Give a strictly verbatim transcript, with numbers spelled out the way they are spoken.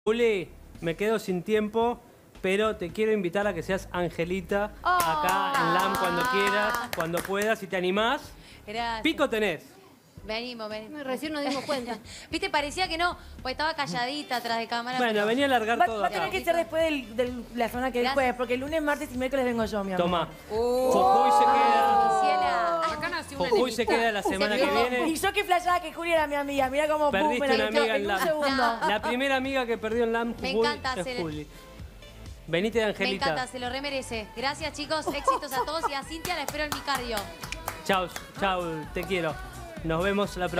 Juli, me quedo sin tiempo, pero te quiero invitar a que seas Angelita Oh. acá en LAM cuando quieras, cuando puedas, si te animás. Gracias. Pico tenés. Venimos, venimos. Recién nos dimos cuenta. Viste, parecía que no, pues estaba calladita atrás de cámara. Bueno, pero... venía a largar Va, todo va a acá. tener que ser después del- de la semana que Gracias. después, porque el lunes, martes y miércoles vengo yo, mi amor. Toma. Uh. Jujuy se queda. Quisiera. Acá nació una Jujuy se queda la semana que viene. Y yo que flashaba que Juli era mi amiga. Mira cómo pum, Perdiste me la una metió amiga en en un LAM. segundo. La primera amiga que perdió en LAM, Me Jujuy, encanta es hacer- Juli. Venite de Me Angelita. encanta, se lo remerece. Gracias, chicos. Éxitos a todos y a Cintia la espero en mi cardio. Chau, chau, te quiero. Nos vemos la próxima.